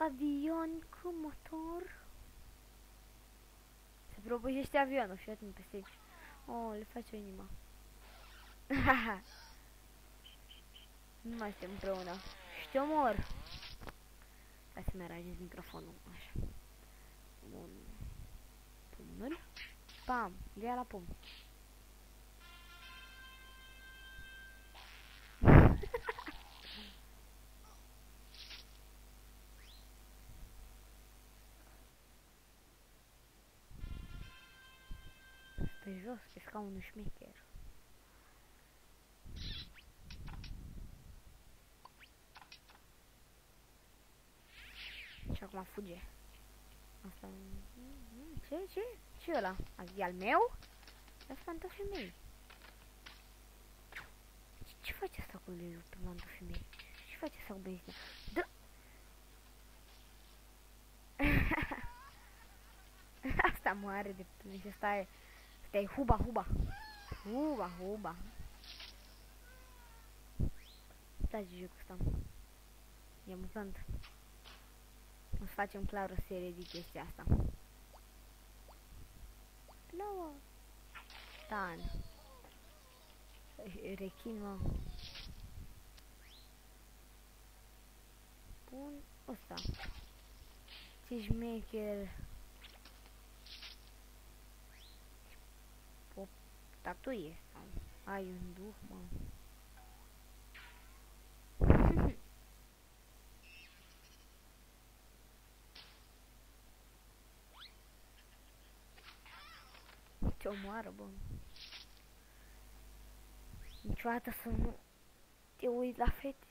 avion cu motor. Se prăbușește avionul și atunci peste aici. Oh, le face o inimă. Nu mai suntem împreună. Și te omor. Hai să-mi aranjez microfonul. Așa. Bun. Pumnul. Pam. Le ia la pum. Pe jos, pe scaunul șmecher. Și acum fuge. Asta... Ce? Ce ăla? E al meu? Asta pantofii mei. Ce face asta cu uleiul pe pantofii mei? Ce face asta cu benzina? Dă! Asta moare de până și asta e... Asta e huba. Huba. Place jocul ăsta. E amuzant. O să facem clar o serie de chestia asta. Plouă! Tan. Rechin, mă. Bun, ăsta. Ce șmecher. O tatuie sau ai un duh, mă. Ce omoară, bă. Niciodată să nu te uiți la fete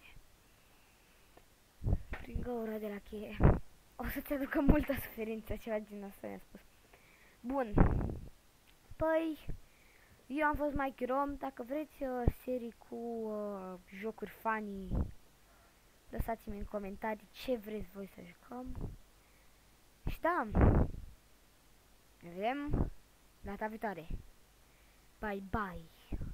prin gaura de la cheie. O să-ți aducă multă suferință, ceva din asta mi-a spus. Bun. Păi, eu am fost Mikey Rom. Dacă vreți serii cu jocuri funny, lăsați-mi în comentarii ce vreți voi să jucăm. Și da, ne vedem data viitoare. Bye bye.